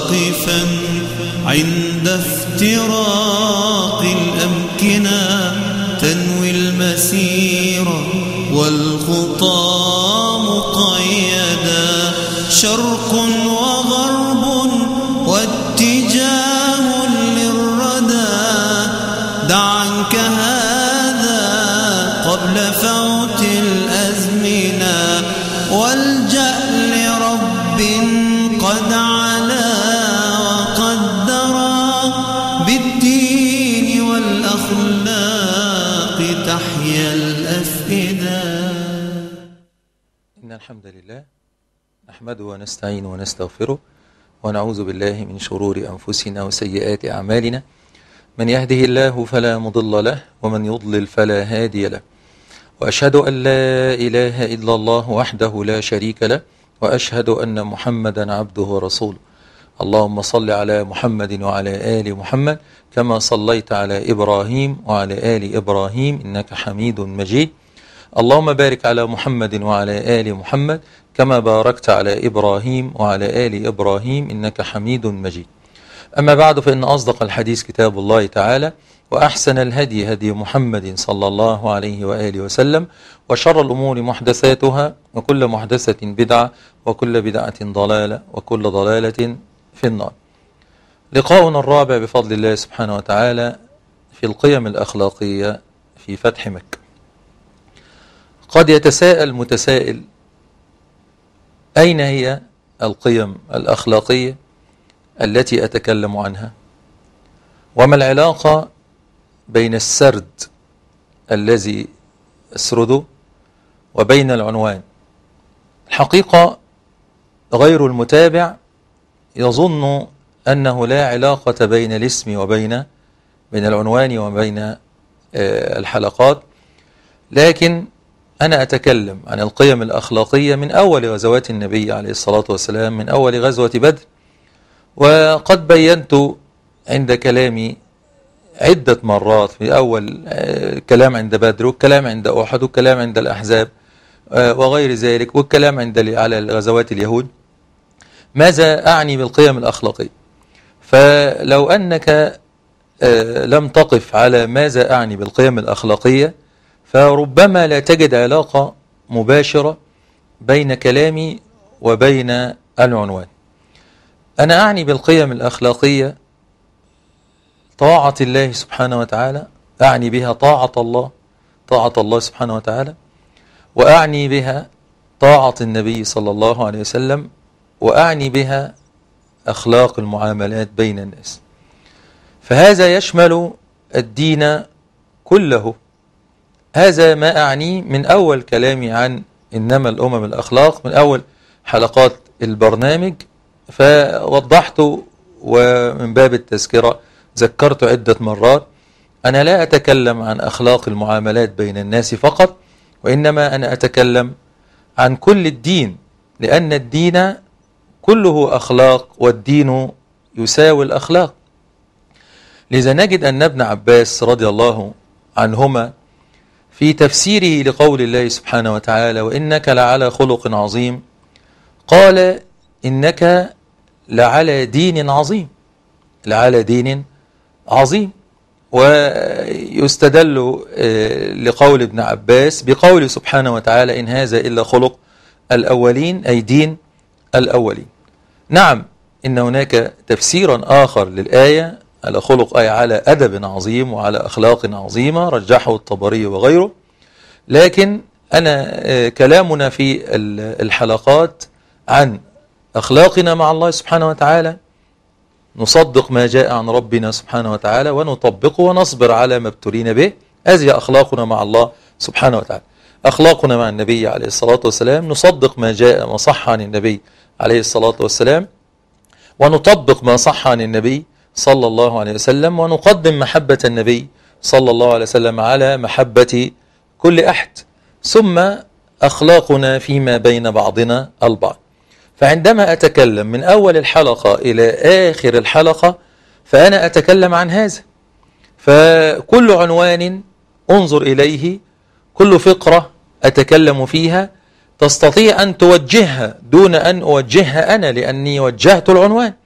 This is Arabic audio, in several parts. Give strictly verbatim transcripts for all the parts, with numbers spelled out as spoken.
واقفا عند افتراق الأمكنة تنوي المسير والخطى مقيدا شرق وغرب واتجاه للردى دع عنك هذا قبل فوت الأزمنة والجأ لرب قد علا وقدر بالدين والأخلاق تحيا الأفئدة. إن الحمد لله نحمده ونستعينه ونستغفره ونعوذ بالله من شرور أنفسنا وسيئات أعمالنا، من يهده الله فلا مضل له ومن يضلل فلا هادي له، وأشهد أن لا إله إلا الله وحده لا شريك له، وأشهد أن محمدا عبده ورسوله. اللهم صل على محمد وعلى آل محمد كما صليت على إبراهيم وعلى آل إبراهيم إنك حميد مجيد. اللهم بارك على محمد وعلى آل محمد كما باركت على إبراهيم وعلى آل إبراهيم إنك حميد مجيد. أما بعد، فإن أصدق الحديث كتاب الله تعالى، وأحسن الهدي هدي محمد صلى الله عليه وآله وسلم، وشر الأمور محدثاتها، وكل محدثة بدعة، وكل بدعة ضلالة، وكل ضلالة في النار. لقاؤنا الرابع بفضل الله سبحانه وتعالى في القيم الأخلاقية في فتح مكة. قد يتساءل متسائل: أين هي القيم الأخلاقية التي أتكلم عنها؟ وما العلاقة بين السرد الذي أسرده وبين العنوان؟ الحقيقة غير المتابع يظن أنه لا علاقة بين الاسم وبين بين العنوان وبين الحلقات، لكن أنا أتكلم عن القيم الأخلاقية من أول غزوات النبي عليه الصلاة والسلام، من أول غزوة بدر. وقد بينت عند كلامي عدة مرات، في أول كلام عند بدر، والكلام عند أحد، والكلام عند الأحزاب وغير ذلك، والكلام عند على غزوات اليهود، ماذا أعني بالقيم الأخلاقية. فلو أنك لم تقف على ماذا أعني بالقيم الأخلاقية، فربما لا تجد علاقة مباشرة بين كلامي وبين العنوان. أنا أعني بالقيم الأخلاقية طاعة الله سبحانه وتعالى، أعني بها طاعة الله طاعة الله سبحانه وتعالى، وأعني بها طاعة النبي صلى الله عليه وسلم، وأعني بها أخلاق المعاملات بين الناس. فهذا يشمل الدين كله. هذا ما أعني من أول كلامي عن إنما الأمم الأخلاق، من أول حلقات البرنامج، فوضحت ومن باب التذكرة ذكرت عدة مرات: أنا لا أتكلم عن أخلاق المعاملات بين الناس فقط، وإنما أنا أتكلم عن كل الدين، لأن الدين كله أخلاق، والدين يساوي الأخلاق. لذا نجد أن ابن عباس رضي الله عنهما في تفسيره لقول الله سبحانه وتعالى: وإنك لعلى خلق عظيم، قال: إنك لعلى دين عظيم، لعلى دين عظيم. ويستدل لقول ابن عباس بقول سبحانه وتعالى: إن هذا إلا خلق الأولين، أي دين الأولين. نعم، إن هناك تفسيرا آخر للآية على خلق، أي على أدب عظيم وعلى أخلاق عظيمة، رجحه الطبري وغيره. لكن أنا كلامنا في الحلقات عن أخلاقنا مع الله سبحانه وتعالى، نصدق ما جاء عن ربنا سبحانه وتعالى ونطبقه ونصبر على ما ابتلينا به. هذه أخلاقنا مع الله سبحانه وتعالى. أخلاقنا مع النبي عليه الصلاة والسلام: نصدق ما جاء ما صح عن النبي عليه الصلاة والسلام، ونطبق ما صح عن النبي صلى الله عليه وسلم، ونقدم محبة النبي صلى الله عليه وسلم على محبة كل أحد. ثم أخلاقنا فيما بين بعضنا البعض. فعندما أتكلم من أول الحلقة إلى آخر الحلقة فأنا أتكلم عن هذا. فكل عنوان انظر إليه، كل فقرة أتكلم فيها تستطيع أن توجهها دون أن أوجهها أنا، لأني وجهت العنوان.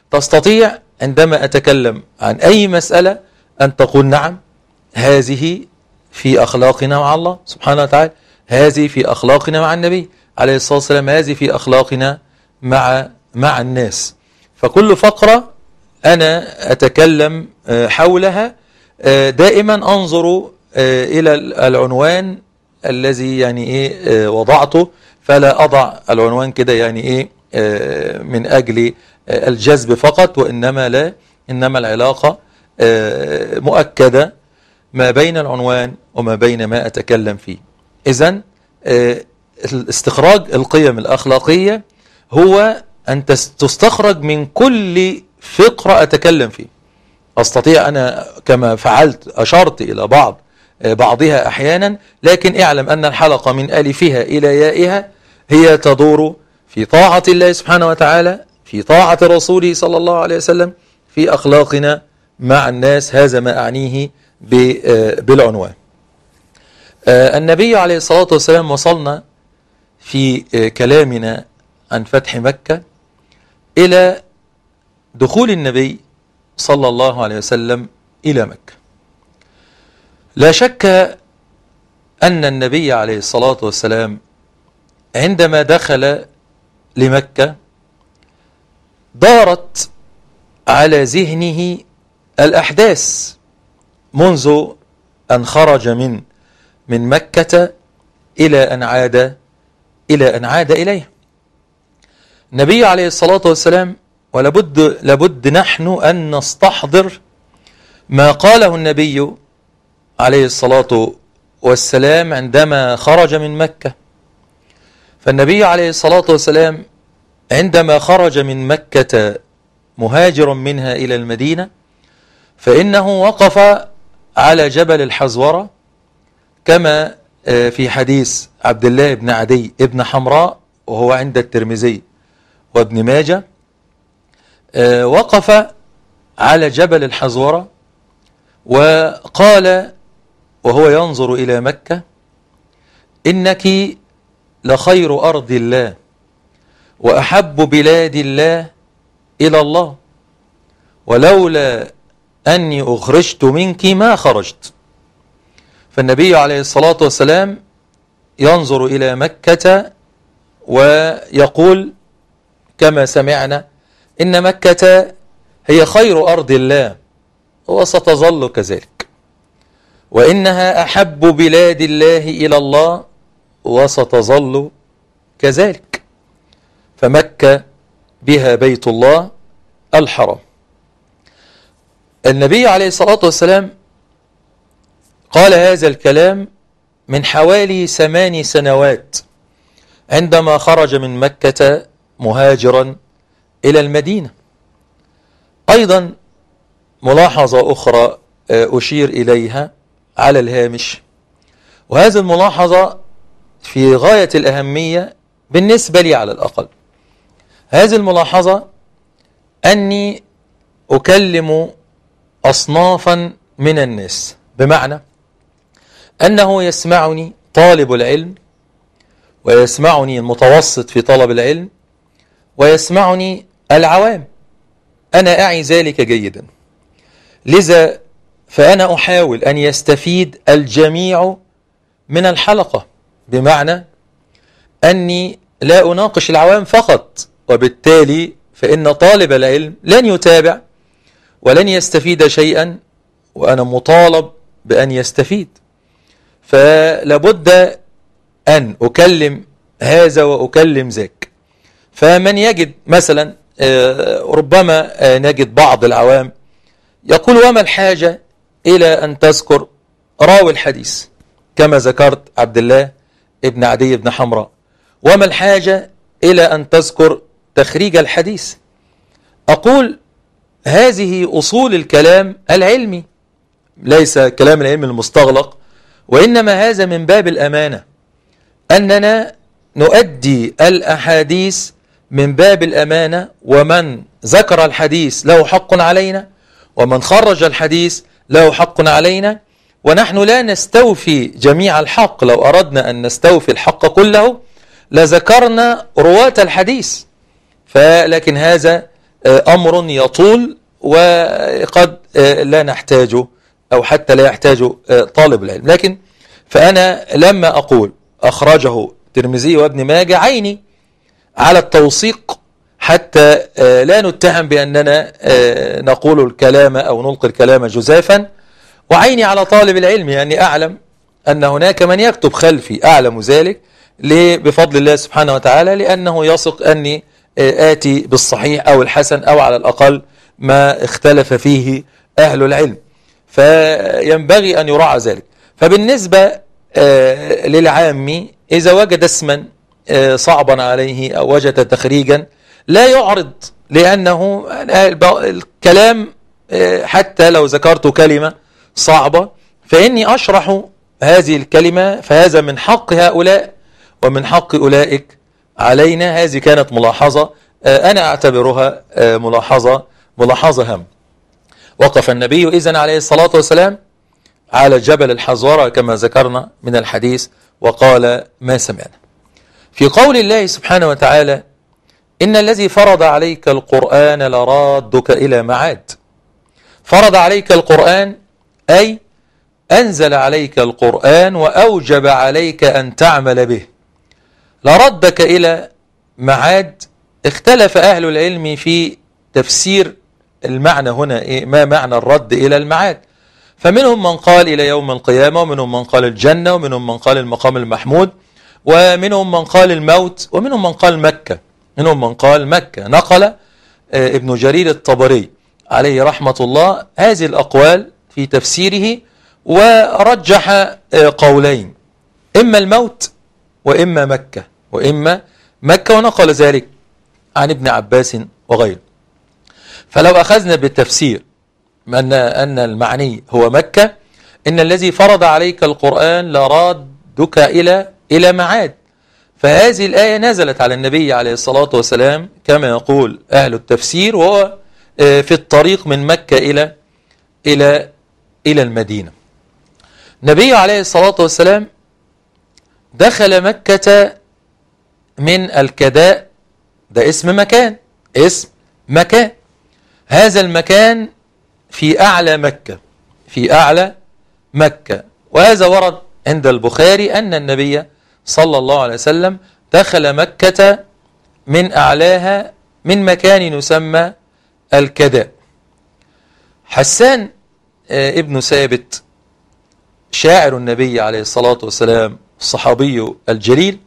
تستطيع عندما أتكلم عن أي مسألة أن تقول نعم هذه في أخلاقنا مع الله سبحانه وتعالى، هذه في أخلاقنا مع النبي عليه الصلاة والسلام، هذه في أخلاقنا مع مع الناس. فكل فقرة أنا أتكلم حولها دائما أنظر إلى العنوان الذي يعني إيه وضعته، فلا أضع العنوان كده يعني إيه من أجل الجذب فقط، وإنما لا، إنما العلاقة مؤكدة ما بين العنوان وما بين ما أتكلم فيه. إذن استخراج القيم الأخلاقية هو أن تستخرج من كل فقرة أتكلم فيه. أستطيع أنا كما فعلت أشرت إلى بعض بعضها أحيانا، لكن اعلم أن الحلقة من ألفها إلى يائها هي تدور في طاعة الله سبحانه وتعالى، في طاعة رسوله صلى الله عليه وسلم، في أخلاقنا مع الناس. هذا ما أعنيه بالعنوان. النبي عليه الصلاة والسلام وصلنا في كلامنا عن فتح مكة إلى دخول النبي صلى الله عليه وسلم إلى مكة. لا شك أن النبي عليه الصلاة والسلام عندما دخل لمكة دارت على ذهنه الأحداث منذ أن خرج من من مكة إلى أن عاد إلى أن عاد إليه النبي عليه الصلاة والسلام. ولابد لابد نحن أن نستحضر ما قاله النبي عليه الصلاة والسلام عندما خرج من مكة. فالنبي عليه الصلاة والسلام عندما خرج من مكة مهاجرا منها إلى المدينة، فإنه وقف على جبل الحزورة كما في حديث عبد الله بن عدي بن حمراء وهو عند الترمذي وابن ماجه. وقف على جبل الحزورة وقال وهو ينظر إلى مكة: إنك لخير أرض الله وأحب بلاد الله إلى الله، ولولا أني أخرجت منك ما خرجت. فالنبي عليه الصلاة والسلام ينظر إلى مكة ويقول كما سمعنا إن مكة هي خير أرض الله وستظل كذلك، وإنها أحب بلاد الله إلى الله وستظل كذلك. فمكة بها بيت الله الحرام. النبي عليه الصلاة والسلام قال هذا الكلام من حوالي ثماني سنوات عندما خرج من مكة مهاجرا إلى المدينة. أيضا ملاحظة أخرى أشير إليها على الهامش، وهذه الملاحظة في غاية الأهمية بالنسبة لي على الأقل. هذه الملاحظة أني أكلم أصنافا من الناس، بمعنى أنه يسمعني طالب العلم، ويسمعني المتوسط في طلب العلم، ويسمعني العوام. أنا أعي ذلك جيدا، لذا فأنا أحاول أن يستفيد الجميع من الحلقة، بمعنى أني لا أناقش العوام فقط، وبالتالي فإن طالب العلم لن يتابع ولن يستفيد شيئا، وأنا مطالب بأن يستفيد. فلابد أن أكلم هذا وأكلم ذاك. فمن يجد مثلا ربما نجد بعض العوام يقول: وما الحاجة إلى أن تذكر راوي الحديث كما ذكرت عبد الله ابن عدي بن حمراء؟ وما الحاجة إلى أن تذكر تخريج الحديث؟ أقول: هذه أصول الكلام العلمي، ليس كلام العلم المستغلق، وإنما هذا من باب الأمانة، أننا نؤدي الأحاديث من باب الأمانة، ومن ذكر الحديث له حق علينا، ومن خرج الحديث له حق علينا، ونحن لا نستوفي جميع الحق. لو أردنا أن نستوفي الحق كله لذكرنا رواة الحديث، فلكن هذا أمر يطول وقد لا نحتاجه أو حتى لا يحتاجه طالب العلم. لكن فأنا لما أقول أخرجه الترمذي وابن ماجه عيني على التوثيق حتى لا نتهم بأننا نقول الكلام أو نلقي الكلام جزافا، وعيني على طالب العلم يعني أعلم أن هناك من يكتب خلفي، أعلم ذلك بفضل الله سبحانه وتعالى، لأنه يثق أني آتي بالصحيح أو الحسن أو على الأقل ما اختلف فيه أهل العلم، فينبغي أن يراعى ذلك. فبالنسبة للعامي إذا وجد اسما صعبا عليه أو وجد تخريجا لا يعرض، لأنه الكلام حتى لو ذكرت كلمة صعبة فإني أشرح هذه الكلمة، فهذا من حق هؤلاء ومن حق أولئك علينا. هذه كانت ملاحظة أنا أعتبرها ملاحظة ملاحظة هم. وقف النبي إذن عليه الصلاة والسلام على جبل الحزورة كما ذكرنا من الحديث وقال ما سمعنا. في قول الله سبحانه وتعالى إن الذي فرض عليك القرآن لرادك إلى معاد. فرض عليك القرآن أي أنزل عليك القرآن وأوجب عليك أن تعمل به. لردك إلى معاد. اختلف أهل العلم في تفسير المعنى هنا إيه؟ ما معنى الرد إلى المعاد؟ فمنهم من قال إلى يوم القيامة، ومنهم من قال الجنة، ومنهم من قال المقام المحمود، ومنهم من قال الموت، ومنهم من قال مكة. منهم من قال مكة. نقل ابن جرير الطبري عليه رحمة الله هذه الأقوال في تفسيره ورجح قولين، إما الموت وإما مكة وإما مكة، ونقل ذلك عن ابن عباس وغيره. فلو أخذنا بالتفسير أن أن المعني هو مكة، إن الذي فرض عليك القرآن لرادك إلى إلى معاد. فهذه الآية نزلت على النبي عليه الصلاة والسلام كما يقول أهل التفسير، وهو في الطريق من مكة إلى إلى إلى المدينة. النبي عليه الصلاة والسلام دخل مكة من الكداء، ده اسم مكان، اسم مكان. هذا المكان في أعلى مكة، في أعلى مكة. وهذا ورد عند البخاري أن النبي صلى الله عليه وسلم دخل مكة من أعلاها من مكان يسمى الكداء. حسان ابن ثابت شاعر النبي عليه الصلاة والسلام الصحابي الجليل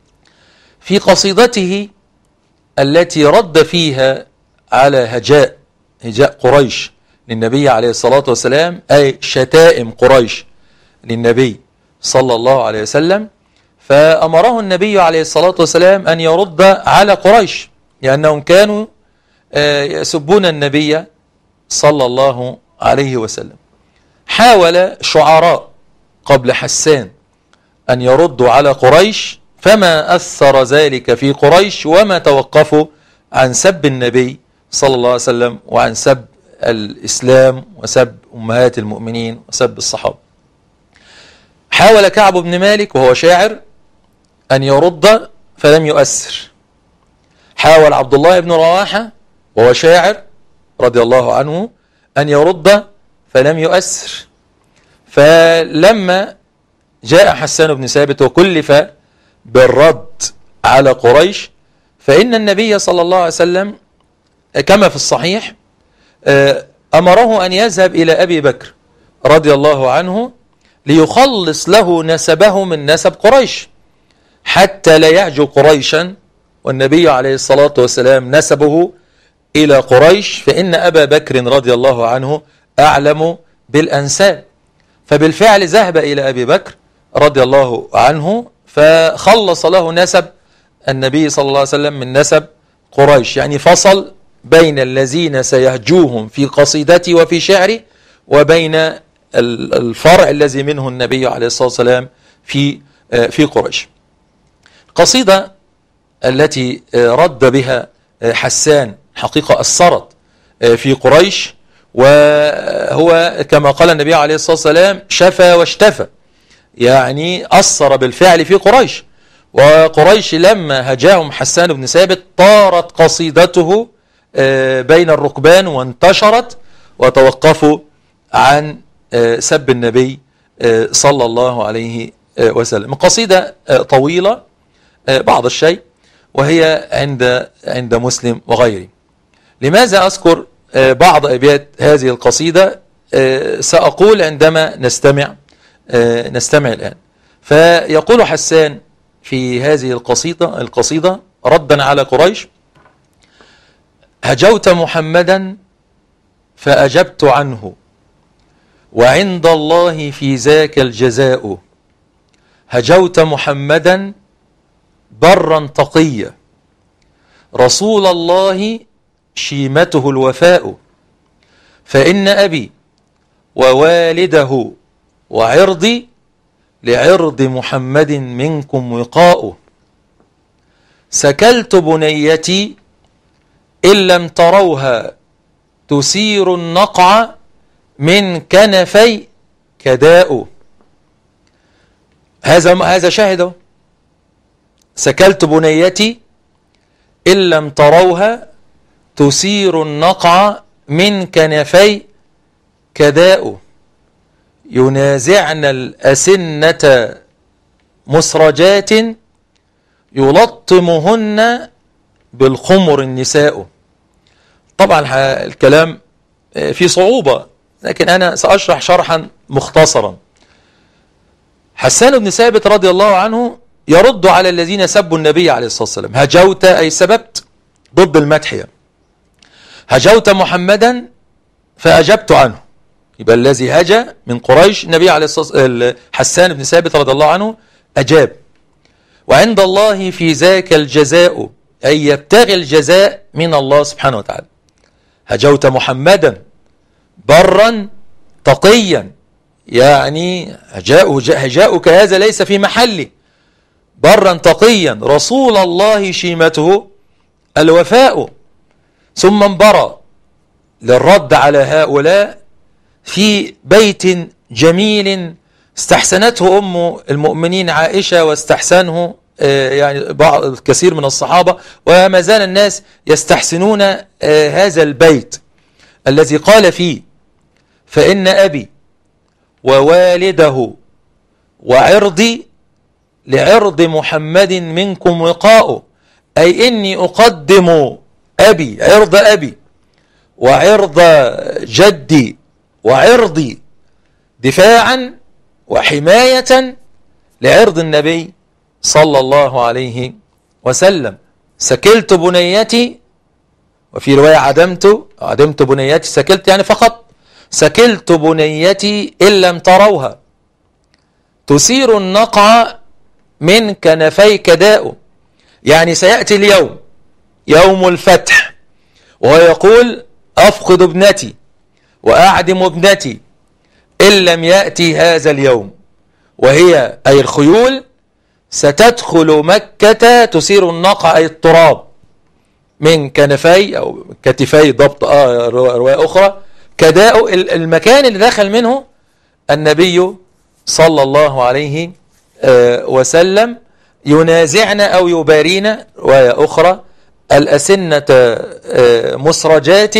في قصيدته التي رد فيها على هجاء هجاء قريش للنبي عليه الصلاة والسلام، أي شتائم قريش للنبي صلى الله عليه وسلم، فأمره النبي عليه الصلاة والسلام أن يرد على قريش لأنهم كانوا يسبون النبي صلى الله عليه وسلم. حاول شعراء قبل حسان أن يردوا على قريش، فما أثر ذلك في قريش وما توقفوا عن سب النبي صلى الله عليه وسلم وعن سب الإسلام وسب أمهات المؤمنين وسب الصحابة. حاول كعب بن مالك وهو شاعر أن يرد فلم يؤثر. حاول عبد الله بن رواحة وهو شاعر رضي الله عنه أن يرد فلم يؤثر. فلما جاء حسان بن ثابت وكلف بالرد على قريش، فإن النبي صلى الله عليه وسلم كما في الصحيح أمره أن يذهب إلى أبي بكر رضي الله عنه ليخلص له نسبه من نسب قريش حتى لا يعجو قريشا، والنبي عليه الصلاة والسلام نسبه إلى قريش، فإن أبا بكر رضي الله عنه أعلم بالأنساب. فبالفعل ذهب إلى أبي بكر رضي الله عنه فخلص له نسب النبي صلى الله عليه وسلم من نسب قريش، يعني فصل بين الذين سيهجوهم في قصيدتي وفي شعري وبين الفرع الذي منه النبي عليه الصلاة والسلام في في قريش. القصيدة التي رد بها حسان حقيقة أثرت في قريش، وهو كما قال النبي عليه الصلاة والسلام شفى واشتفى، يعني أثر بالفعل في قريش. وقريش لما هجاهم حسان بن ثابت طارت قصيدته بين الركبان وانتشرت وتوقفوا عن سب النبي صلى الله عليه وسلم. قصيدة طويلة بعض الشيء، وهي عند عند مسلم وغيره. لماذا أذكر بعض أبيات هذه القصيدة؟ سأقول عندما نستمع نستمع الآن. فيقول حسان في هذه القصيدة القصيدة ردا على قريش: هجوت محمدا فأجبت عنه، وعند الله في ذاك الجزاء. هجوت محمدا برا تقيا، رسول الله شيمته الوفاء. فإن أبي ووالده وعرضي لعرض محمد منكم وقاء. سكلت بنيتي إن لم تروها تسير النقع من كنفي كداء. هذا هذا شاهده. سكلت بنيتي إن لم تروها تسير النقع من كنفي كداء. ينازعن الأسنة مسرجات يلطمهن بالخمر النساء. طبعا الكلام فيه صعوبة، لكن أنا سأشرح شرحا مختصرا. حسان بن ثابت رضي الله عنه يرد على الذين سبوا النبي عليه الصلاة والسلام. هجوت أي سببت، ضد المدح. هجوت محمدا فأجبت عنه، يبقى الذي هجى من قريش النبي عليه الصلاة والسلام حسان بن ثابت رضي الله عنه أجاب. وعند الله في ذاك الجزاء، أي يبتغي الجزاء من الله سبحانه وتعالى. هجوت محمدا برا تقيا، يعني هجاؤك هذا ليس في محله. برا تقيا رسول الله شيمته الوفاء. ثم انبرى للرد على هؤلاء في بيت جميل استحسنته أم المؤمنين عائشة، واستحسنه يعني بعض كثير من الصحابة، وما زال الناس يستحسنون هذا البيت الذي قال فيه: فإن أبي ووالده وعرضي لعرض محمد منكم وقاء. أي إني أقدم أبي، عرض أبي وعرض جدي وعرضي دفاعا وحماية لعرض النبي صلى الله عليه وسلم. سكلت بنيتي، وفي رواية عدمت عدمت بنيتي، سكلت يعني فقط. سكلت بنيتي إن لم تروها تسير النقع من كنفي كداء. يعني سيأتي اليوم يوم الفتح وهو يقول: أفقد ابنتي وأعدم ابنتي إن لم يأتي هذا اليوم، وهي أي الخيول ستدخل مكة تسير النقع أي التراب من كنفي أو كتفي ضبط آه رواية أخرى كداء، المكان اللي دخل منه النبي صلى الله عليه وسلم. ينازعن أو يبارين رواية أخرى الأسنة مسرجات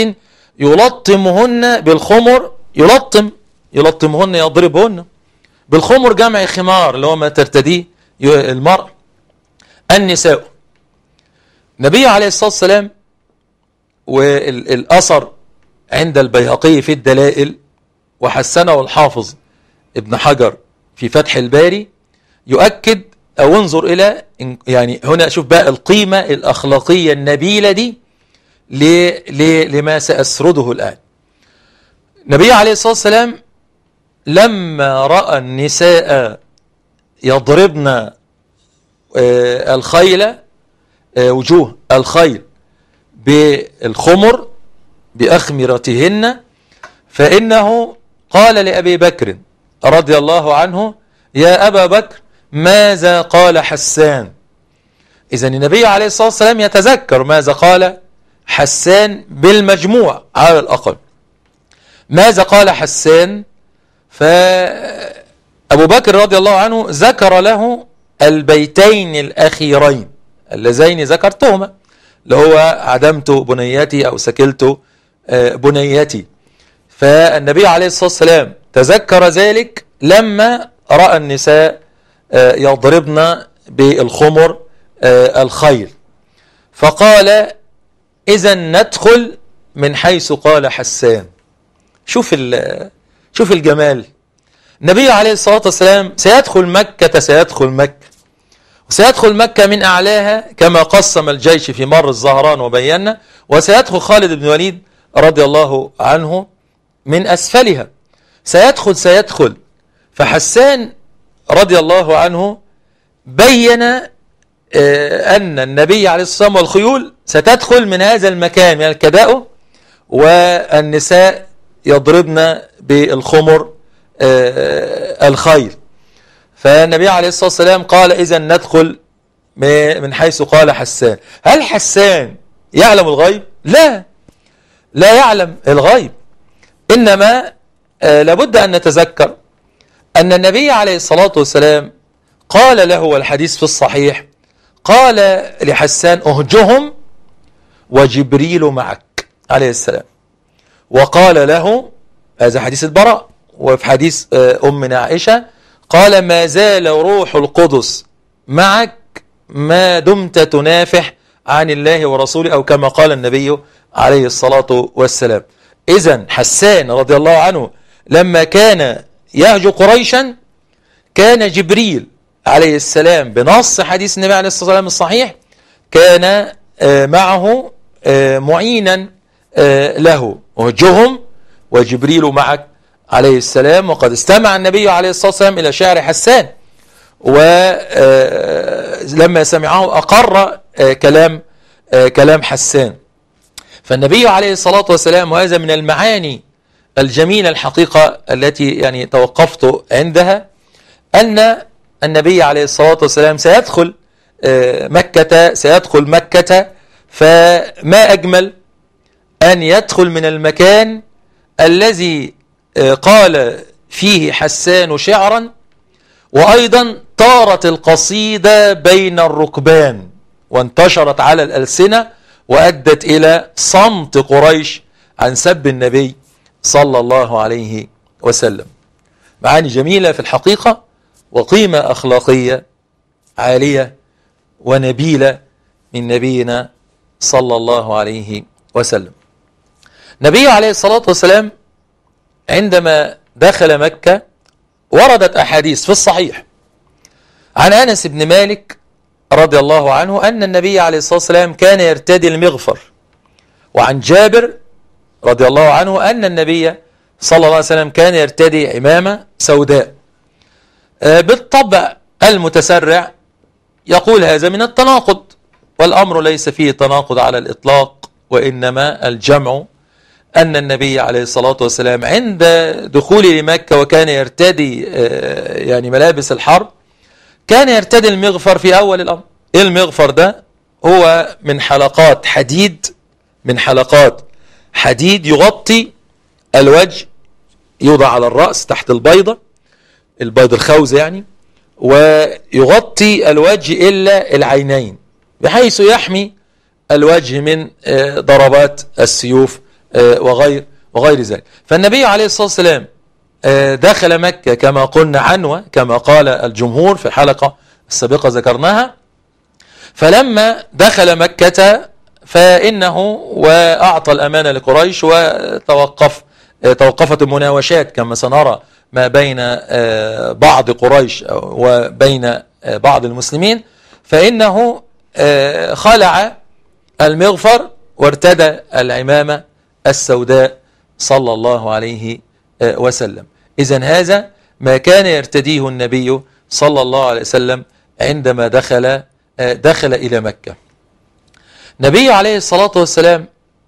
يلطمهن بالخمر. يلطم يلطمهن يضربهن بالخمر، جمع خمار اللي هو ما ترتديه المرء. النساء. النبي عليه الصلاة والسلام، والأثر عند البيهقي في الدلائل وحسنه الحافظ ابن حجر في فتح الباري، يؤكد أو انظر إلى يعني هنا شوف بقى القيمة الأخلاقية النبيلة دي لما سأسرده الآن. النبي عليه الصلاة والسلام لما رأى النساء يضربن الخيل، وجوه الخيل بالخمر بأخمرتهن، فإنه قال لأبي بكر رضي الله عنه: يا أبا بكر ماذا قال حسان؟ إذن النبي عليه الصلاة والسلام يتذكر ماذا قال حسان بالمجموع على الأقل. ماذا قال حسان؟ فأبو بكر رضي الله عنه ذكر له البيتين الأخيرين اللذين ذكرتهما، اللي هو عدمت بنيتي أو سكلت بنيتي. فالنبي عليه الصلاة والسلام تذكر ذلك لما رأى النساء يضربن بالخمر الخيل، فقال إذا ندخل من حيث قال حسان. شوف شوف الجمال. النبي عليه الصلاة والسلام سيدخل مكة سيدخل مكة وسيدخل مكة من أعلاها كما قسم الجيش في مر الزهران وبينا، وسيدخل خالد بن الوليد رضي الله عنه من أسفلها. سيدخل سيدخل فحسان رضي الله عنه بين أن النبي عليه الصلاة والسلام والخيول ستدخل من هذا المكان من الكداء، والنساء يضربن بالخمر الخيل. فالنبي عليه الصلاة والسلام قال إذا ندخل من حيث قال حسان. هل حسان يعلم الغيب؟ لا، لا يعلم الغيب، إنما لابد أن نتذكر أن النبي عليه الصلاة والسلام قال له، والحديث في الصحيح، قال لحسان أهجهم وجبريل معك عليه السلام. وقال له، هذا حديث البراء، وفي حديث أمنا عائشة قال ما زال روح القدس معك ما دمت تنافح عن الله ورسوله، أو كما قال النبي عليه الصلاة والسلام. إذن حسان رضي الله عنه لما كان يهجو قريشا كان جبريل عليه السلام بنص حديث النبي عليه الصلاة والسلام الصحيح كان معه معينا له. أهجهم وجبريل معك عليه السلام. وقد استمع النبي عليه الصلاة والسلام إلى شعر حسان، ولما سمعه أقر كلام كلام حسان. فالنبي عليه الصلاة والسلام، وهذا من المعاني الجميلة الحقيقة التي يعني توقفت عندها، أن النبي عليه الصلاة والسلام سيدخل مكة سيدخل مكة فما أجمل أن يدخل من المكان الذي قال فيه حسان شعرا، وأيضا طارت القصيدة بين الركبان وانتشرت على الألسنة وأدت إلى صمت قريش عن سب النبي صلى الله عليه وسلم. معاني جميلة في الحقيقة، وقيمة أخلاقية عالية ونبيلة من نبينا صلى الله عليه وسلم. نبي عليه الصلاة والسلام عندما دخل مكة وردت أحاديث في الصحيح عن أنس بن مالك رضي الله عنه أن النبي عليه الصلاة والسلام كان يرتدي المغفر، وعن جابر رضي الله عنه أن النبي صلى الله عليه وسلم كان يرتدي عمامة سوداء. بالطبع المتسرع يقول هذا من التناقض، والأمر ليس فيه تناقض على الإطلاق، وإنما الجمع أن النبي عليه الصلاة والسلام عند دخوله لمكة وكان يرتدي يعني ملابس الحرب كان يرتدي المغفر في أول الأمر. المغفر ده هو من حلقات حديد من حلقات حديد يغطي الوجه، يوضع على الرأس تحت البيضة البيض الخوذ يعني، ويغطي الوجه إلا العينين بحيث يحمي الوجه من ضربات السيوف وغير وغير ذلك. فالنبي عليه الصلاة والسلام دخل مكة كما قلنا عنوة كما قال الجمهور في الحلقة السابقة ذكرناها. فلما دخل مكة فإنه وأعطى الأمانة لقريش، وتوقف توقفت المناوشات كما سنرى ما بين بعض قريش وبين بعض المسلمين، فإنه خلع المغفر وارتدى العمامة السوداء صلى الله عليه وسلم. إذن هذا ما كان يرتديه النبي صلى الله عليه وسلم عندما دخل دخل إلى مكة. النبي عليه الصلاة والسلام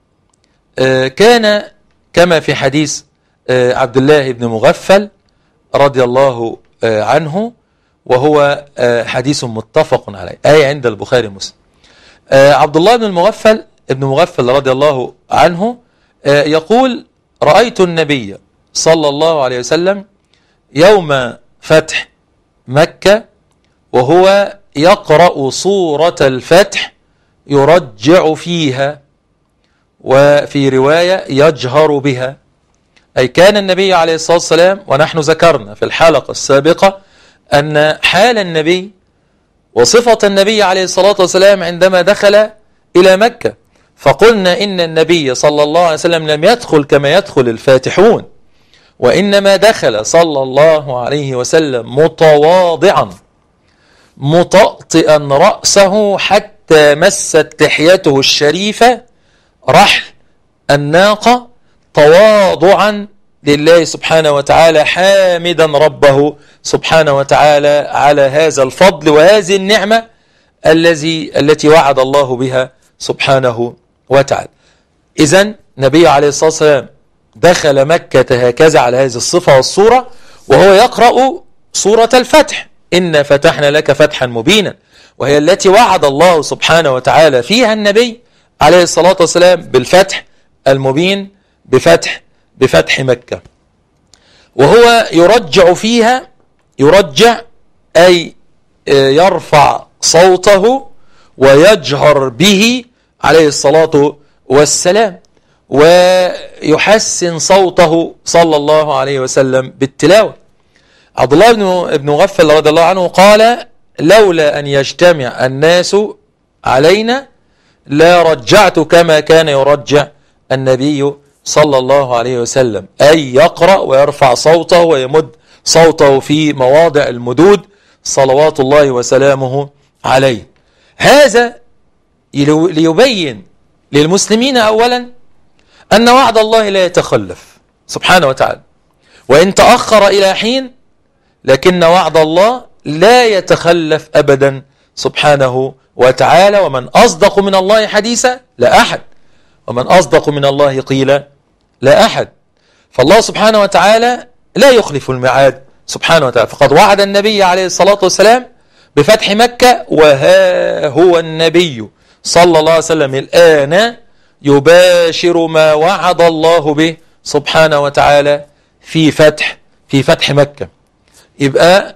كان كما في حديث عبد الله بن مغفل رضي الله عنه، وهو حديث متفق عليه أي عند البخاري ومسلم. عبد الله بن المغفل ابن مغفل رضي الله عنه يقول رأيت النبي صلى الله عليه وسلم يوم فتح مكة وهو يقرأ سورة الفتح يرجع فيها، وفي رواية يجهر بها. أي كان النبي عليه الصلاة والسلام، ونحن ذكرنا في الحلقة السابقة أن حال النبي وصفة النبي عليه الصلاة والسلام عندما دخل إلى مكة، فقلنا إن النبي صلى الله عليه وسلم لم يدخل كما يدخل الفاتحون، وإنما دخل صلى الله عليه وسلم متواضعا مطأطئا رأسه حتى مست لحيته الشريفة رحل الناقة، تواضعا لله سبحانه وتعالى، حامدا ربه سبحانه وتعالى على هذا الفضل وهذه النعمة الذي التي وعد الله بها سبحانه وتعالى. إذن النبي عليه الصلاة والسلام دخل مكة هكذا على هذه الصفة والصورة، وهو يقرأ سورة الفتح: إنا فتحنا لك فتحا مبينا، وهي التي وعد الله سبحانه وتعالى فيها النبي عليه الصلاة والسلام بالفتح المبين، بفتح بفتح مكة. وهو يرجع فيها، يرجع أي يرفع صوته ويجهر به عليه الصلاة والسلام، ويحسن صوته صلى الله عليه وسلم بالتلاوة. عبد الله بن بن مغفل رضي الله عنه قال: لولا أن يجتمع الناس علينا لا رجعت كما كان يرجع النبي صلى الله عليه وسلم، أي يقرأ ويرفع صوته ويمد صوته في مواضع المدود صلوات الله وسلامه عليه. هذا ليبين للمسلمين أولا أن وعد الله لا يتخلف سبحانه وتعالى، وإن تأخر إلى حين لكن وعد الله لا يتخلف أبدا سبحانه وتعالى. ومن أصدق من الله حديثا لا أحد، ومن أصدق من الله قيلا لا أحد. فالله سبحانه وتعالى لا يخلف الميعاد سبحانه وتعالى، فقد وعد النبي عليه الصلاة والسلام بفتح مكة، وها هو النبي صلى الله عليه وسلم الآن يباشر ما وعد الله به سبحانه وتعالى في فتح في فتح مكة. يبقى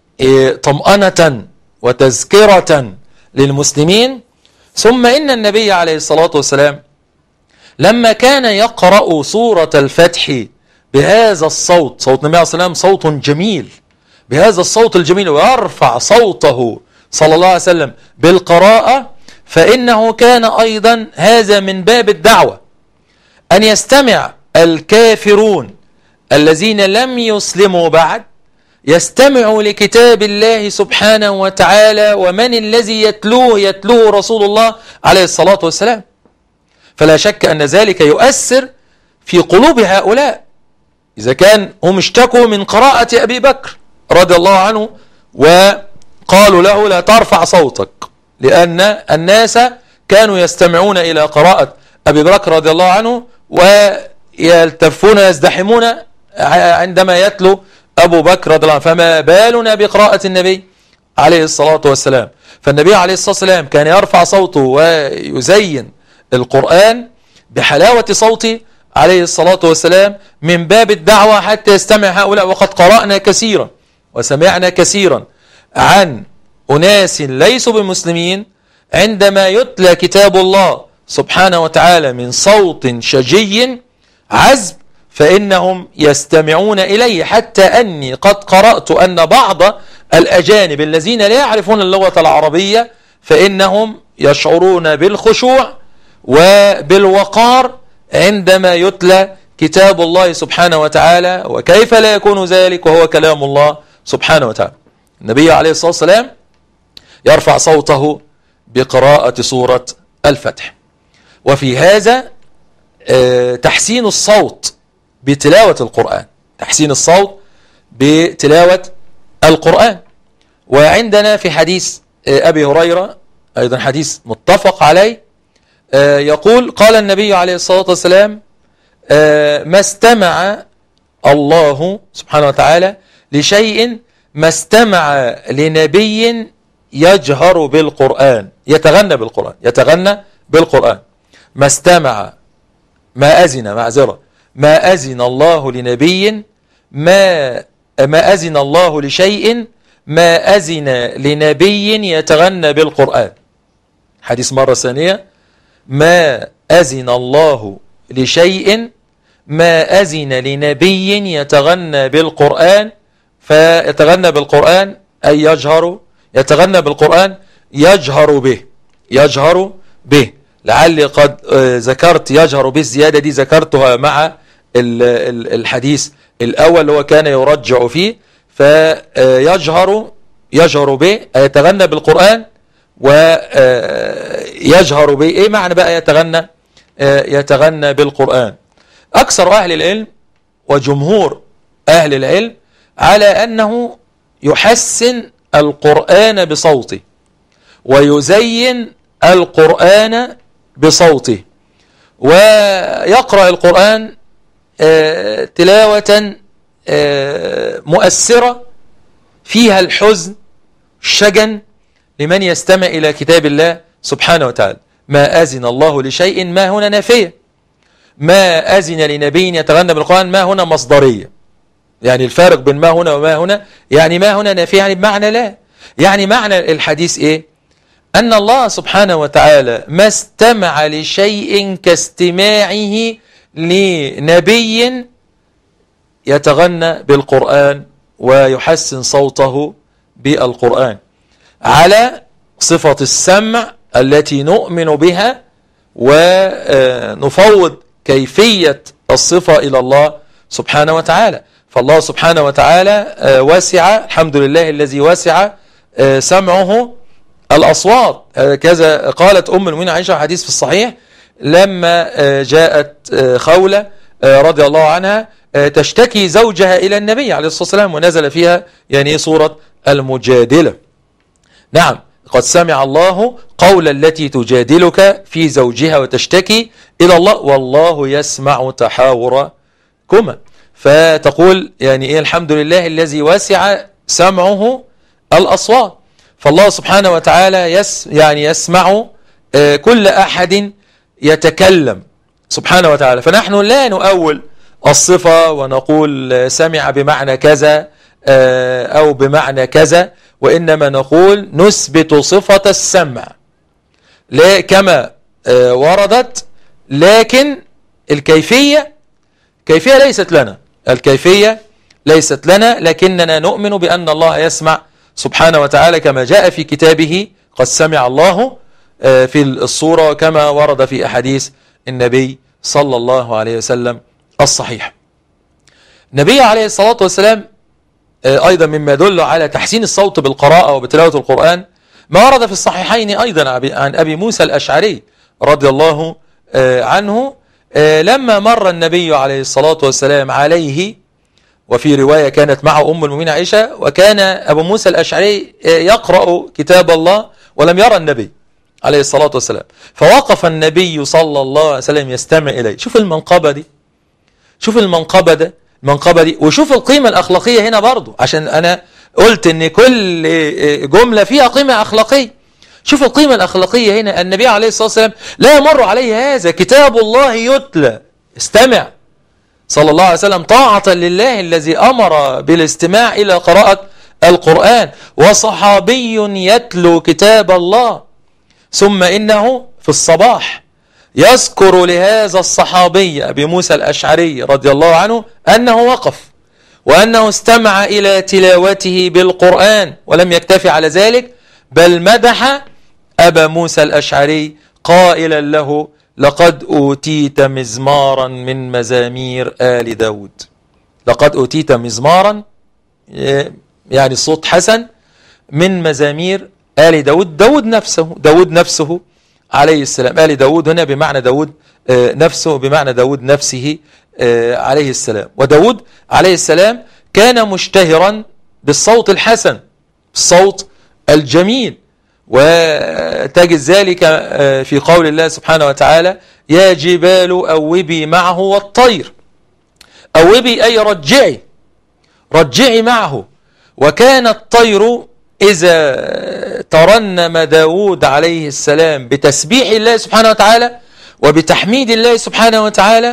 طمأنة وتذكرة للمسلمين. ثم إن النبي عليه الصلاة والسلام لما كان يقرأ سورة الفتح بهذا الصوت، صوت النبي عليه الصلاة والسلام صوت جميل، بهذا الصوت الجميل، ويرفع صوته صلى الله عليه وسلم بالقراءة، فإنه كان أيضا هذا من باب الدعوة، أن يستمع الكافرون الذين لم يسلموا بعد، يستمعوا لكتاب الله سبحانه وتعالى، ومن الذي يتلوه؟ يتلوه رسول الله عليه الصلاة والسلام. فلا شك أن ذلك يؤثر في قلوب هؤلاء. إذا كان هم اشتكوا من قراءة أبي بكر رضي الله عنه وقالوا له لا ترفع صوتك، لأن الناس كانوا يستمعون إلى قراءة أبي بكر رضي الله عنه ويلتفون يزدحمون عندما يتلو أبو بكر رضي الله عنه، فما بالنا بقراءة النبي عليه الصلاة والسلام. فالنبي عليه الصلاة والسلام كان يرفع صوته ويزين القرآن بحلاوة صوته عليه الصلاة والسلام من باب الدعوة حتى يستمع هؤلاء. وقد قرأنا كثيرا وسمعنا كثيرا عن أناس ليسوا بمسلمين عندما يتلى كتاب الله سبحانه وتعالى من صوت شجي عذب فإنهم يستمعون إليه، حتى أني قد قرأت أن بعض الأجانب الذين لا يعرفون اللغة العربية فإنهم يشعرون بالخشوع وبالوقار عندما يتلى كتاب الله سبحانه وتعالى. وكيف لا يكون ذلك وهو كلام الله سبحانه وتعالى؟ النبي عليه الصلاة والسلام يرفع صوته بقراءة سورة الفتح. وفي هذا تحسين الصوت بتلاوة القرآن، تحسين الصوت بتلاوة القرآن. وعندنا في حديث أبي هريرة أيضا حديث متفق عليه، يقول قال النبي عليه الصلاة والسلام ما استمع الله سبحانه وتعالى لشيء ما استمع لنبي يجهر بالقرآن يتغنى بالقرآن يتغنى بالقرآن ما استمع ما أذن معذرة ما أذن الله لنبي ما ما أذن الله لشيء ما أذن لنبي يتغنى بالقرآن. حديث مرة ثانية: ما أذن الله لشيء ما أذن لنبي يتغنى بالقرآن، فيتغنى بالقرآن أي يجهر، يتغنى بالقرآن يجهر به، يجهر به. لعلي قد ذكرت يجهر به، الزيادة دي ذكرتها مع الحديث الأول هو كان يرجع فيه. فيجهر يجهر به يتغنى بالقرآن ويجهر به. ايه معنى بقى يتغنى؟ يتغنى بالقرآن. أكثر أهل العلم وجمهور أهل العلم على أنه يحسن القرآن بصوته ويزين القرآن بصوته، ويقرأ القرآن تلاوة مؤثرة فيها الحزن الشجن لمن يستمع إلى كتاب الله سبحانه وتعالى. ما أذن الله لشيء ما هنا نافية، ما أذن لنبي يتغنى بالقرآن ما هنا مصدرية. يعني الفارق بين ما هنا وما هنا، يعني ما هنا نافية يعني بمعنى لا. يعني معنى الحديث إيه؟ أن الله سبحانه وتعالى ما استمع لشيء كاستماعه لنبي يتغنى بالقرآن ويحسن صوته بالقرآن على صفة السمع التي نؤمن بها ونفوض كيفية الصفة إلى الله سبحانه وتعالى. فالله سبحانه وتعالى واسع، الحمد لله الذي واسع سمعه الأصوات. كذا قالت أم المؤمنين عائشة حديث في الصحيح لما جاءت خولة رضي الله عنها تشتكي زوجها إلى النبي عليه الصلاة والسلام، ونزل فيها يعني سورة المجادلة. نعم، قد سمع الله قول التي تجادلك في زوجها وتشتكي إلى الله والله يسمع تحاوركما. فتقول يعني إيه الحمد لله الذي وسع سمعه الأصوات. فالله سبحانه وتعالى يس يعني يسمع كل أحد يتكلم سبحانه وتعالى. فنحن لا نؤول الصفة ونقول سمع بمعنى كذا أو بمعنى كذا، وإنما نقول نثبت صفة السمع لا كما وردت، لكن الكيفية كيفية ليست لنا، الكيفية ليست لنا، لكننا نؤمن بأن الله يسمع سبحانه وتعالى كما جاء في كتابه قد سمع الله في الصورة كما ورد في أحاديث النبي صلى الله عليه وسلم الصحيح. النبي عليه الصلاة والسلام أيضا مما يدل على تحسين الصوت بالقراءة وبتلاوة القرآن ما ورد في الصحيحين أيضا عن أبي موسى الأشعري رضي الله عنه لما مر النبي عليه الصلاة والسلام عليه، وفي رواية كانت معه أم المؤمنين عائشة، وكان أبو موسى الأشعري يقرأ كتاب الله ولم يرى النبي عليه الصلاة والسلام، فوقف النبي صلى الله عليه وسلم يستمع إليه. شوف المنقبة دي، شوف المنقبة ده المنقبة دي، وشوف القيمة الأخلاقية هنا برضو، عشان أنا قلت أن كل جملة فيها قيمة أخلاقية. شوف القيمة الأخلاقية هنا، النبي عليه الصلاة والسلام لا يمر عليه هذا، كتاب الله يتلى، استمع صلى الله عليه وسلم طاعة لله الذي أمر بالاستماع إلى قراءة القرآن، وصحابي يتلو كتاب الله. ثم إنه في الصباح يذكر لهذا الصحابي أبي موسى الأشعري رضي الله عنه أنه وقف وأنه استمع إلى تلاوته بالقرآن، ولم يكتفي على ذلك بل مدح أبا موسى الأشعري قائلا له لقد أوتيت مزمارا من مزامير آل داود. لقد أوتيت مزمارا يعني الصوت حسن من مزامير آل داود. داود نفسه داود نفسه عليه السلام، آل داود هنا بمعنى داود نفسه، بمعنى داود نفسه عليه السلام. وداود عليه السلام كان مشتهرا بالصوت الحسن، الصوت الجميل، وتجد ذلك في قول الله سبحانه وتعالى يا جبال أوبي معه والطير. أوبي أي رجعي، رجعي معه. وكان الطير إذا ترنم داود عليه السلام بتسبيح الله سبحانه وتعالى وبتحميد الله سبحانه وتعالى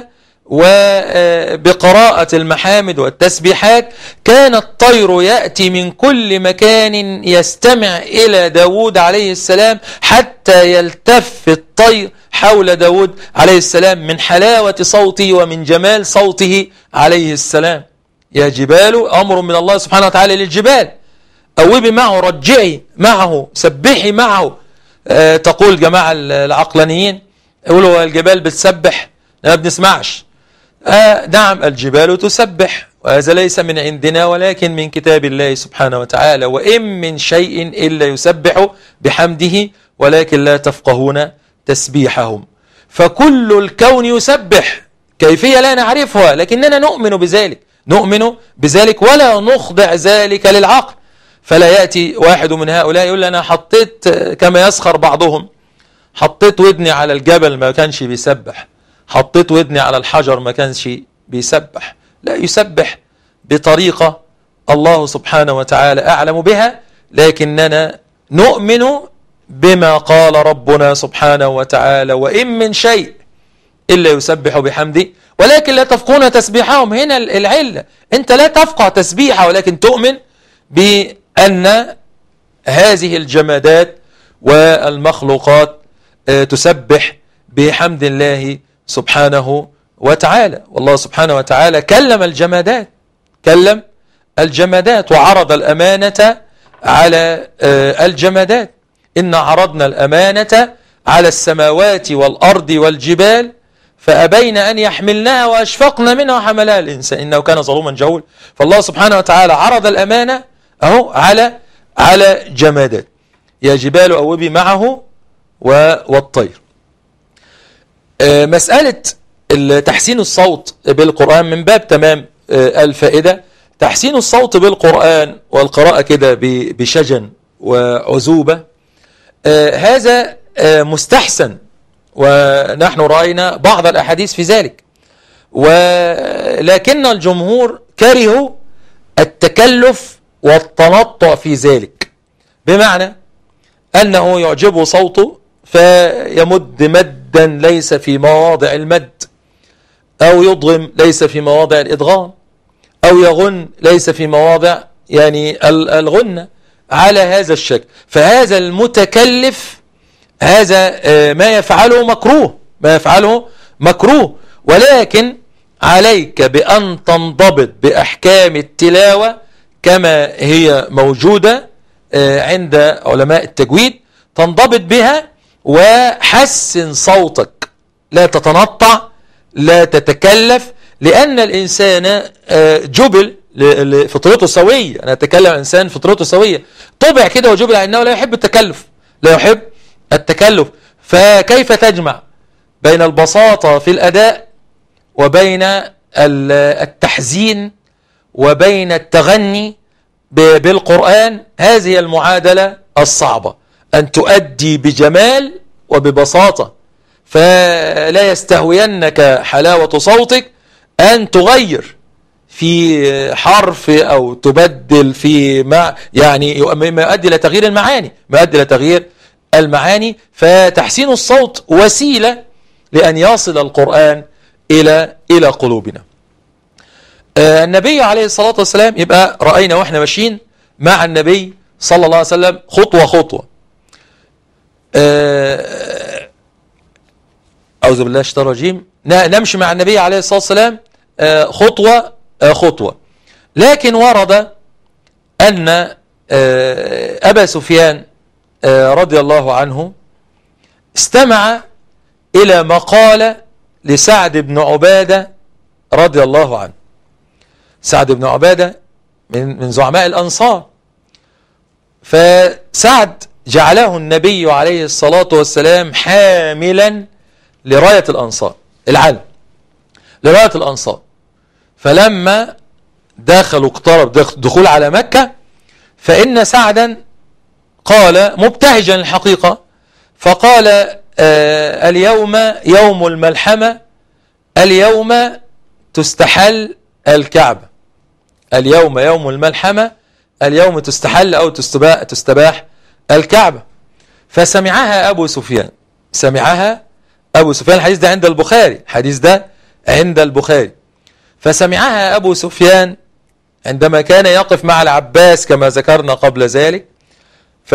وبقراءة المحامد والتسبيحات كان الطير يأتي من كل مكان يستمع إلى داود عليه السلام حتى يلتف الطير حول داود عليه السلام من حلاوة صوته ومن جمال صوته عليه السلام. يا جبال، أمر من الله سبحانه وتعالى للجبال، أوبي معه، رجعي معه، سبحي معه. أه تقول جماعة العقلانيين يقولوا الجبال بتسبح، لا بنسمعش. آه نعم، الجبال تسبح، وهذا ليس من عندنا ولكن من كتاب الله سبحانه وتعالى. وإن من شيء إلا يسبح بحمده ولكن لا تفقهون تسبيحهم. فكل الكون يسبح، كيفية لا نعرفها، لكننا نؤمن بذلك، نؤمن بذلك ولا نخضع ذلك للعقل. فلا يأتي واحد من هؤلاء يقول أنا حطيت، كما يسخر بعضهم، حطيت ودني على الجبل ما كانش بيسبح، حطيت ودني على الحجر ما كانش بيسبح. لا، يسبح بطريقة الله سبحانه وتعالى أعلم بها، لكننا نؤمن بما قال ربنا سبحانه وتعالى وإن من شيء إلا يسبح بحمده ولكن لا تفقهون تسبيحهم. هنا العلة، أنت لا تفقه تسبيحه ولكن تؤمن بأن هذه الجمادات والمخلوقات تسبح بحمد الله سبحانه وتعالى. والله سبحانه وتعالى كلم الجمادات، كلم الجمادات وعرض الأمانة على الجمادات. إن عرضنا الأمانة على السماوات والأرض والجبال فأبين أن يحملناها وأشفقن منها وحملها الإنسان إنه كان ظلوما جهولا. فالله سبحانه وتعالى عرض الأمانة أهو على على جمادات. يا جبال أوبي معه والطير. مسألة تحسين الصوت بالقرآن من باب تمام الفائدة. تحسين الصوت بالقرآن والقراءة كده بشجن وعزوبة، هذا مستحسن، ونحن رأينا بعض الأحاديث في ذلك، ولكن الجمهور كرهوا التكلف والتنطع في ذلك، بمعنى أنه يعجبه صوته فيمد مدا ليس في مواضع المد، أو يضغم ليس في مواضع الإدغام، أو يغن ليس في مواضع يعني الغنة على هذا الشكل. فهذا المتكلف هذا ما يفعله مكروه، ما يفعله مكروه، ولكن عليك بأن تنضبط بأحكام التلاوة كما هي موجودة عند علماء التجويد، تنضبط بها وحسن صوتك، لا تتنطع، لا تتكلف، لأن الإنسان جبل فطرته سوية. أنا أتكلم عن إنسان فطرته سوية، طبع كده وجبل على أنه لا يحب التكلف، لا يحب التكلف. فكيف تجمع بين البساطة في الأداء وبين التحزين وبين التغني بالقرآن؟ هذه المعادلة الصعبة، أن تؤدي بجمال وببساطة، فلا يستهوينك حلاوة صوتك أن تغير في حرف أو تبدل في ما يعني ما يؤدي إلى تغيير المعاني، ما يؤدي إلى تغيير المعاني. فتحسين الصوت وسيلة لأن يصل القرآن إلى إلى قلوبنا. آه النبي عليه الصلاة والسلام، يبقى رأينا وإحنا ماشيين مع النبي صلى الله عليه وسلم خطوة خطوة. آه أعوذ بالله الشيطان الرجيم، نمشي مع النبي عليه الصلاة والسلام آه خطوة آه خطوة. لكن ورد أن آه أبا سفيان آه رضي الله عنه استمع إلى مقالة لسعد بن عبادة رضي الله عنه. سعد بن عبادة من من زعماء الأنصار، فسعد جعله النبي عليه الصلاة والسلام حاملا لراية الأنصار، العلم لراية الأنصار. فلما دخلوا اقترب دخول على مكة، فإن سعدا قال مبتهجا الحقيقة، فقال آه اليوم يوم الملحمة، اليوم تستحل الكعبة، اليوم يوم الملحمة، اليوم تستحل أو تستباح, تستباح الكعبة. فسمعها أبو سفيان، سمعها أبو سفيان. الحديث ده عند البخاري، الحديث ده عند البخاري. فسمعها أبو سفيان عندما كان يقف مع العباس كما ذكرنا قبل ذلك، ف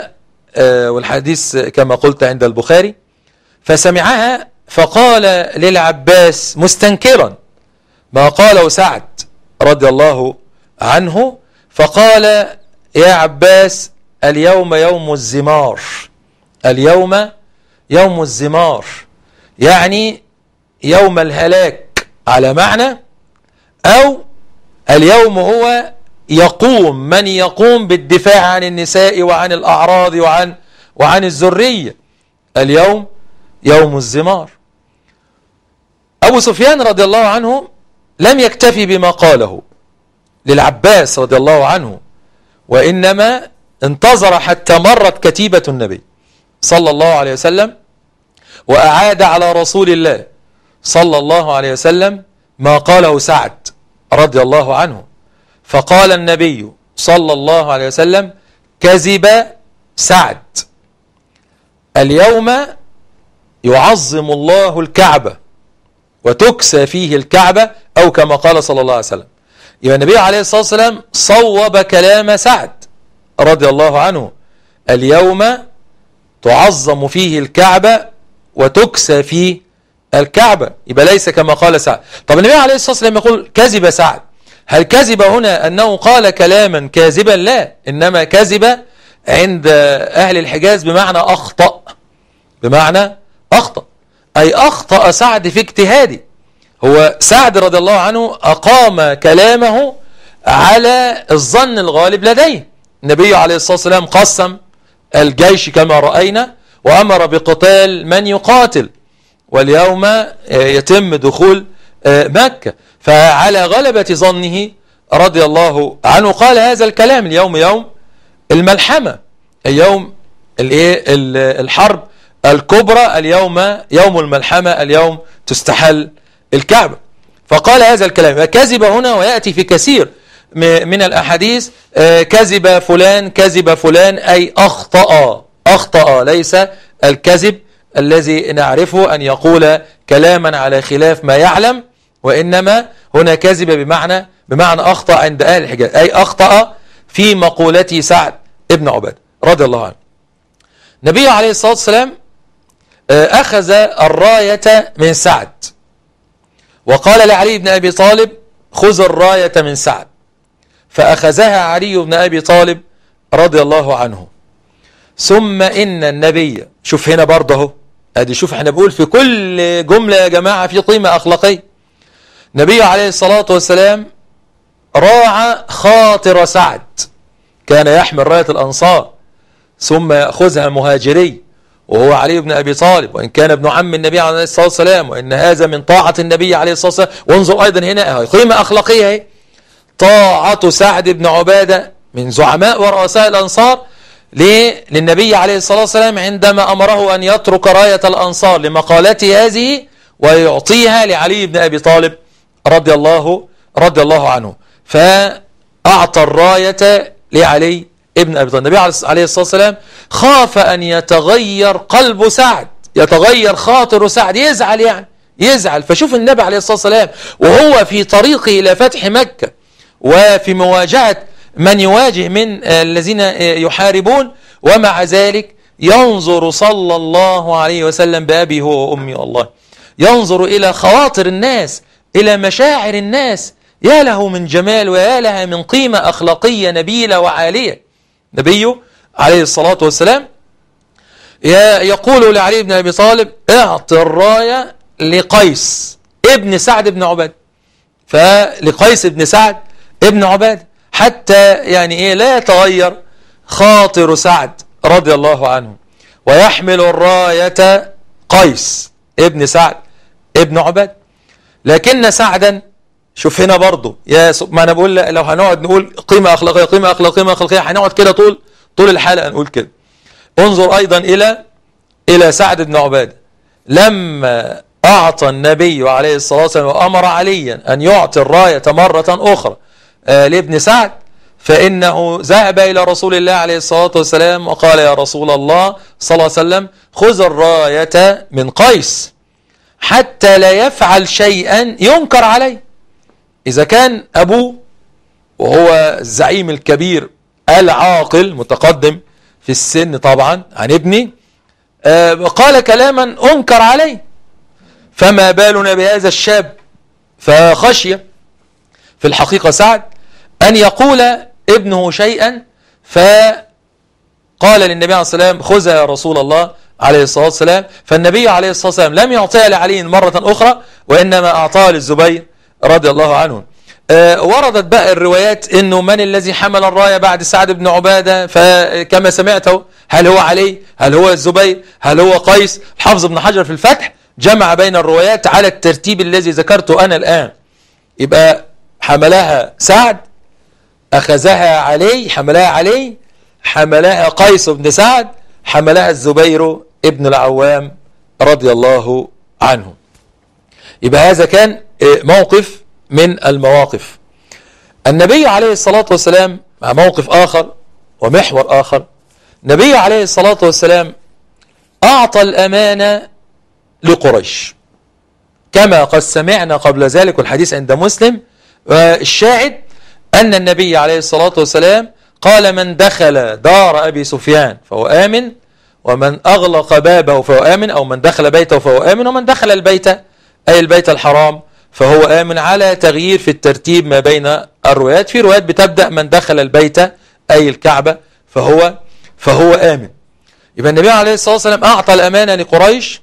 والحديث كما قلت عند البخاري. فسمعها فقال للعباس مستنكرا ما قاله سعد رضي الله عنه، فقال يا عباس اليوم يوم الزمار، اليوم يوم الزمار يعني يوم الهلاك على معنى، أو اليوم هو يقوم من يقوم بالدفاع عن النساء وعن الأعراض وعن وعن الذرية، اليوم يوم الزمار. أبو سفيان رضي الله عنه لم يكتفي بما قاله للعباس رضي الله عنه، وإنما انتظر حتى مرت كتيبة النبي صلى الله عليه وسلم، وأعاد على رسول الله صلى الله عليه وسلم ما قاله سعد رضي الله عنه. فقال النبي صلى الله عليه وسلم كذب سعد، اليوم يعظم الله الكعبة وتكسى فيه الكعبة، أو كما قال صلى الله عليه وسلم. يبقى النبي عليه الصلاة والسلام صوب كلام سعد رضي الله عنه، اليوم تعظم فيه الكعبة وتكسى فيه الكعبة، يبقى ليس كما قال سعد. طب النبي عليه الصلاة والسلام يقول كذب سعد، هل كذب هنا أنه قال كلاما كاذبا؟ لا، إنما كذب عند أهل الحجاز بمعنى أخطأ، بمعنى أخطأ أي أخطأ سعد في اجتهاده. هو سعد رضي الله عنه أقام كلامه على الظن الغالب لديه. النبي عليه الصلاة والسلام قسم الجيش كما رأينا، وأمر بقتال من يقاتل، واليوم يتم دخول مكة، فعلى غلبة ظنه رضي الله عنه قال هذا الكلام، اليوم يوم الملحمة، اليوم الحرب الكبرى، اليوم يوم الملحمة، اليوم تستحل الكعبة. فقال هذا الكلام. كذب هنا ويأتي في كثير من الأحاديث كذب فلان كذب فلان أي أخطأ، أخطأ، ليس الكذب الذي نعرفه أن يقول كلاما على خلاف ما يعلم، وإنما هنا كذب بمعنى بمعنى أخطأ عند أهل الحجاز، أي أخطأ في مقولة سعد ابن عبادة رضي الله عنه. النبي عليه الصلاة والسلام أخذ الراية من سعد، وقال لعلي بن أبي طالب خذ الراية من سعد، فأخذها علي بن أبي طالب رضي الله عنه. ثم إن النبي، شوف هنا برضه ادي، شوف احنا بقول في كل جملة يا جماعة في قيمة أخلاقية. النبي عليه الصلاة والسلام راعى خاطر سعد، كان يحمل راية الأنصار ثم يأخذها مهاجري وهو علي بن أبي طالب، وإن كان ابن عم النبي عليه الصلاة والسلام، وإن هذا من طاعة النبي عليه الصلاة والسلام. وانظر أيضا هنا قيمة أخلاقية هي طاعة سعد بن عبادة من زعماء ورؤساء الأنصار للنبي عليه الصلاة والسلام عندما أمره أن يترك راية الأنصار لمقالته هذه ويعطيها لعلي بن أبي طالب رضي الله رضي الله عنه، فأعطى الراية لعلي ابن أبي طالب. النبي عليه الصلاة والسلام خاف أن يتغير قلب سعد، يتغير خاطر سعد، يزعل يعني يزعل. فشوف النبي عليه الصلاة والسلام وهو في طريقه إلى فتح مكة وفي مواجهة من يواجه من الذين يحاربون، ومع ذلك ينظر صلى الله عليه وسلم بأبي هو وأمي الله، ينظر إلى خواطر الناس، إلى مشاعر الناس، يا له من جمال ويا لها من قيمة أخلاقية نبيلة وعالية. نبيه عليه الصلاة والسلام يقول لعلي بن أبي طالب اعط الراية لقيس ابن سعد بن عبادة، فلقيس ابن سعد ابن عبادة حتى يعني إيه لا يتغير خاطر سعد رضي الله عنه، ويحمل الراية قيس ابن سعد ابن عبادة. لكن سعدا، شوف هنا برضو يا ما أنا بقول لو هنقعد نقول قيمة أخلاقية قيمة أخلاقية قيمة أخلاقية هنقعد كده طول طول الحلقة نقول كده. انظر أيضا إلى إلى سعد بن عبادة لما أعطى النبي عليه الصلاة والسلام وأمر عليا أن يعطي الراية مرة أخرى آه لابن سعد، فإنه ذهب إلى رسول الله عليه الصلاة والسلام وقال يا رسول الله صلى الله عليه وسلم خذ الراية من قيس، حتى لا يفعل شيئا ينكر عليه. إذا كان أبوه وهو الزعيم الكبير العاقل متقدم في السن طبعا عن ابني قال كلاما أنكر عليه، فما بالنا بهذا الشاب؟ فخشي في الحقيقة سعد أن يقول ابنه شيئا، فقال للنبي عليه الصلاة والسلام خذها يا رسول الله عليه الصلاة والسلام. فالنبي عليه الصلاة والسلام لم يعطيها لعلي مرة أخرى، وإنما أعطاها للزبير رضي الله عنه. آه وردت بقى الروايات إنه من الذي حمل الراية بعد سعد بن عبادة، فكما سمعته هل هو علي، هل هو الزبير، هل هو قيس. الحافظ ابن حجر في الفتح جمع بين الروايات على الترتيب الذي ذكرته أنا الآن. يبقى حملها سعد، أخذها علي، حملها علي، حملها قيس بن سعد، حملها الزبير ابن العوام رضي الله عنه. يبقى هذا كان موقف من المواقف. النبي عليه الصلاة والسلام مع موقف آخر ومحور آخر. النبي عليه الصلاة والسلام أعطى الأمانة لقريش كما قد سمعنا قبل ذلك، والحديث عند مسلم. الشاهد أن النبي عليه الصلاة والسلام قال من دخل دار أبي سفيان فهو آمن، ومن أغلق بابه فهو آمن، أو من دخل بيته فهو آمن، ومن دخل البيت أي البيت الحرام فهو آمن، على تغيير في الترتيب ما بين الروايات. في روايات بتبدأ من دخل البيت أي الكعبة فهو فهو آمن. يبقى النبي عليه الصلاة والسلام أعطى الأمانة لقريش،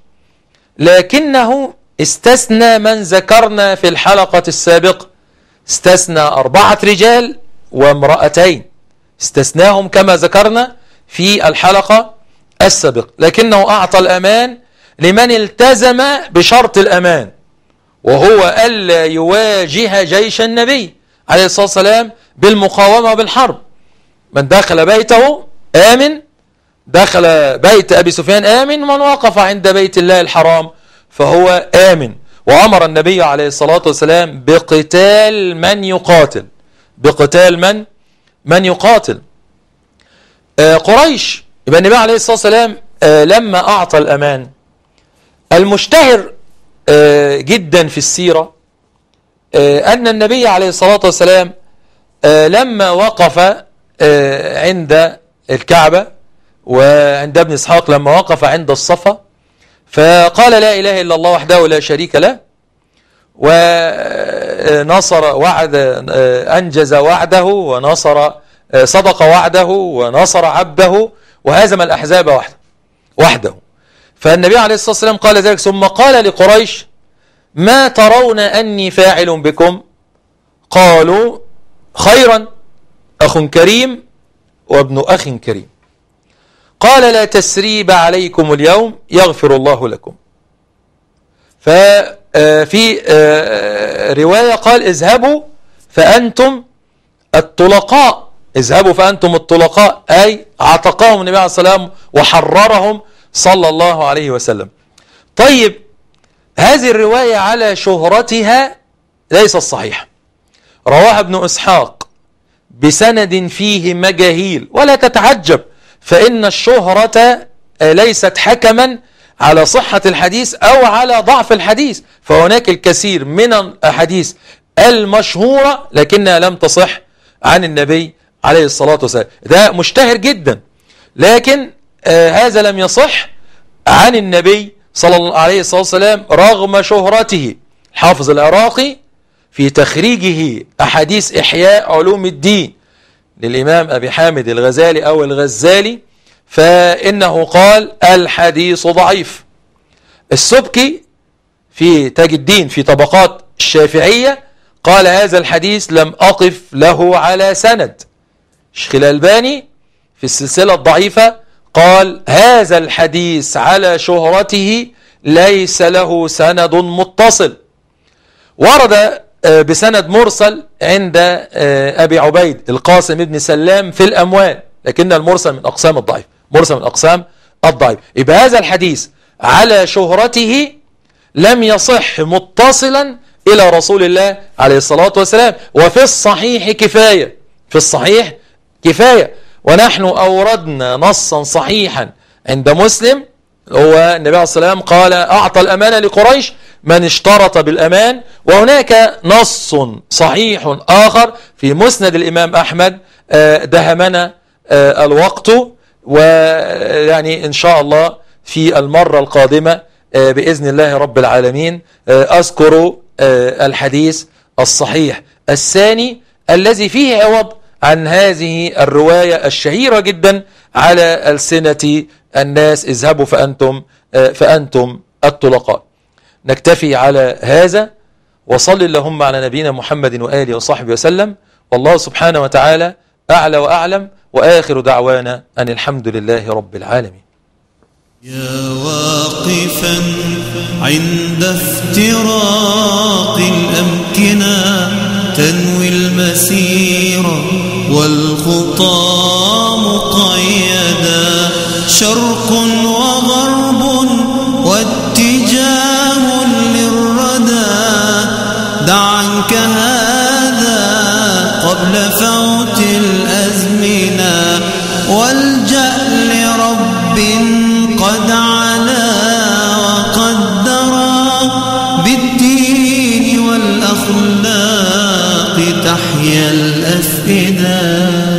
لكنه استثنى من ذكرنا في الحلقة السابقة. استثنى أربعة رجال وامرأتين، استثناهم كما ذكرنا في الحلقة السابقة، لكنه أعطى الأمان لمن التزم بشرط الأمان، وهو ألا يواجه جيش النبي عليه الصلاة والسلام بالمقاومة بالحرب. من دخل بيته آمن، دخل بيت أبي سفيان آمن، ومن وقف عند بيت الله الحرام فهو آمن. وأمر النبي عليه الصلاة والسلام بقتال من يقاتل، بقتال من من يقاتل آه قريش. يبقى النبي عليه الصلاة والسلام آه لما أعطى الأمان، المشتهر آه جدا في السيرة آه أن النبي عليه الصلاة والسلام آه لما وقف آه عند الكعبة، وعند ابن إسحاق لما وقف عند الصفا، فقال لا إله إلا الله وحده لا شريك له، ونصر وعد أنجز وعده، ونصر صدق وعده، ونصر عبده، وهزم الأحزاب وحده وحده. فالنبي عليه الصلاة والسلام قال ذلك، ثم قال لقريش ما ترون أني فاعل بكم؟ قالوا خيرا، أخ كريم وابن أخ كريم. قال لا تسريب عليكم اليوم يغفر الله لكم. ففي رواية قال اذهبوا فأنتم الطلقاء، اذهبوا فأنتم الطلقاء، أي اعتقاهم النبي عليه الصلاة والسلام وحررهم صلى الله عليه وسلم. طيب هذه الرواية على شهرتها ليست صحيحة، رواها ابن إسحاق بسند فيه مجاهيل، ولا تتعجب، فإن الشهرة ليست حكما على صحة الحديث أو على ضعف الحديث، فهناك الكثير من الأحاديث المشهورة لكنها لم تصح عن النبي عليه الصلاة والسلام. ده مشتهر جدا، لكن آه هذا لم يصح عن النبي صلى الله عليه الصلاة والسلام رغم شهرته. الحافظ العراقي في تخريجه أحاديث إحياء علوم الدين للإمام أبي حامد الغزالي أو الغزالي، فإنه قال الحديث ضعيف. السبكي في تاج الدين في طبقات الشافعية قال هذا الحديث لم أقف له على سند. الشيخ الألباني في السلسلة الضعيفة قال هذا الحديث على شهرته ليس له سند متصل. ورد بسند مرسل عند أبي عبيد القاسم بن سلام في الأموال، لكن المرسل من أقسام الضعيف، مرسل من أقسام الضعيف. يبقى هذا الحديث على شهرته لم يصح متصلا إلى رسول الله عليه الصلاة والسلام. وفي الصحيح كفاية، في الصحيح كفاية. ونحن أوردنا نصا صحيحا عند مسلم، هو النبي عليه الصلاة والسلام قال أعطى الأمانة لقريش من اشترط بالأمان. وهناك نص صحيح آخر في مسند الإمام أحمد دهمنا الوقت، ويعني إن شاء الله في المرة القادمة بإذن الله رب العالمين أذكر الحديث الصحيح الثاني الذي فيه عوض عن هذه الرواية الشهيرة جدا على ألسنة الناس: اذهبوا فأنتم, فأنتم الطلقاء. نكتفي على هذا، وصل اللهم على نبينا محمد وآله وصحبه وسلم، والله سبحانه وتعالى أعلى وأعلم، وآخر دعوانا أن الحمد لله رب العالمين. يا واقفا عند افتراق الأمكنة تنوي المسير والخطى مقيدا، شرق وغرب واتجاه للردى، دع عنك هذا قبل فوت الأزمنة، والجأ لرب قد علا وقدرا، بالدين والأخلاق تحيا الأفئدة.